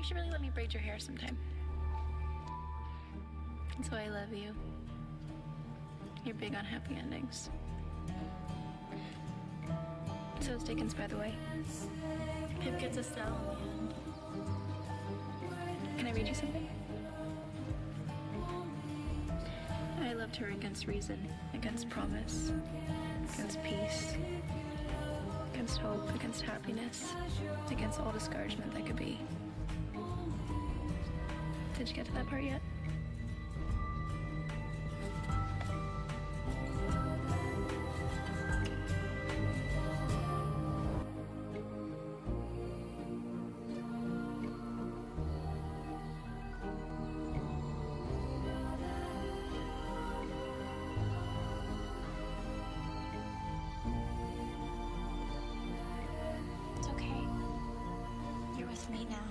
You should really let me braid your hair sometime. That's why I love you. You're big on happy endings. So is Dickens, by the way. Pip gets a cell in the end. Can I read you something? I loved her against reason, against promise, against peace, against hope, against happiness, against all discouragement that could be. Did you get to that part yet? Me now.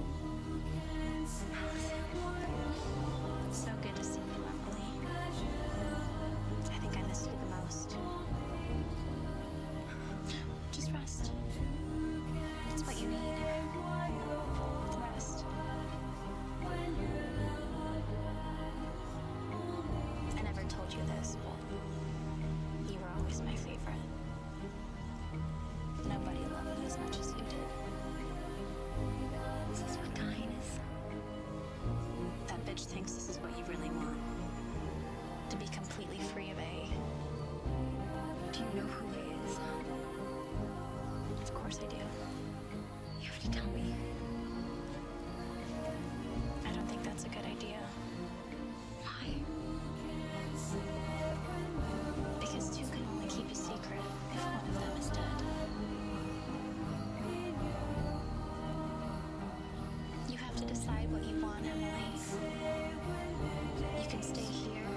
It's so good to see you, Emily. I think I missed you the most. Just rest. It's what you need. Rest. I never told you this, but you were always my favorite. Nobody loved me as much as you did. This is what dying is. That bitch thinks this is what you really want. To be completely free of A. Do you know who he is? Of course I do. You have to tell me. I don't think that's a good idea. Why? Because two can only keep a secret if one of them is dead. You have to decide what you want, Emily. You can stay here